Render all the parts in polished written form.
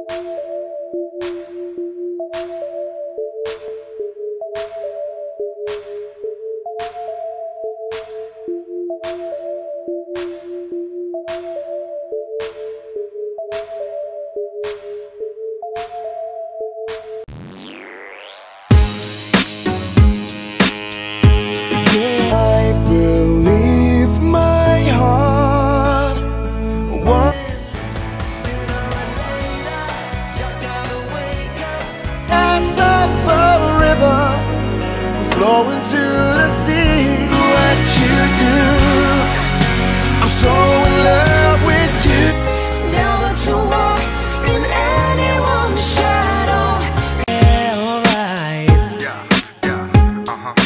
Flowing to the sea. What you do, I'm so in love with you. Never to walk in anyone's shadow. Yeah, alright. Yeah,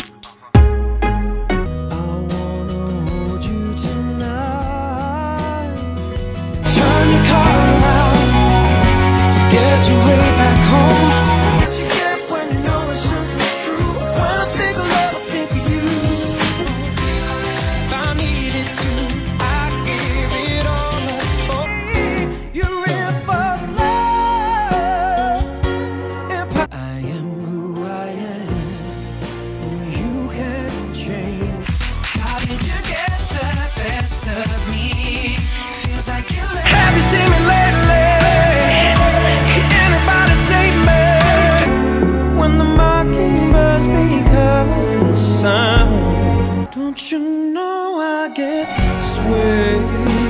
I wanna hold you tonight. Turn your car around, get you way back home. Don't you know I get swayed?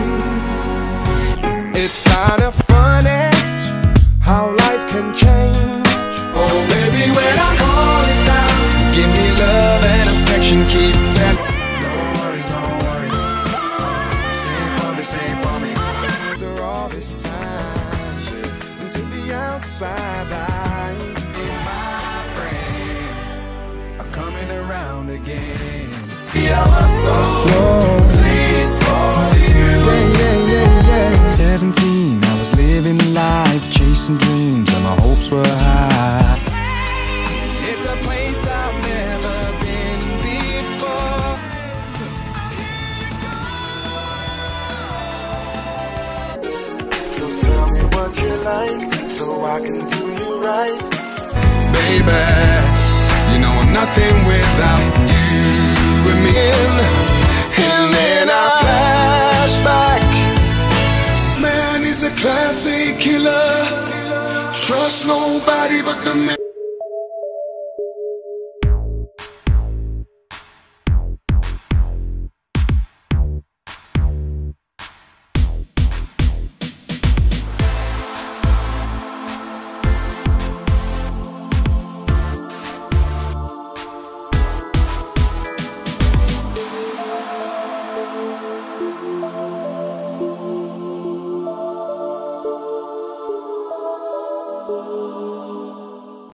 It's kind of funny how life can change. Oh baby, when I'm calling down, give me love and affection, keep telling. Don't worry, sing for me. After all this time, into the outside line is my friend, I'm coming around again. So please for you. Yeah. 17, I was living life, chasing dreams, and my hopes were high. It's a place I've never been before. So tell me what you like, so I can do you right. Baby, you know I'm nothing without you. And then I flash back. This man is a classic killer. Trust nobody but the man.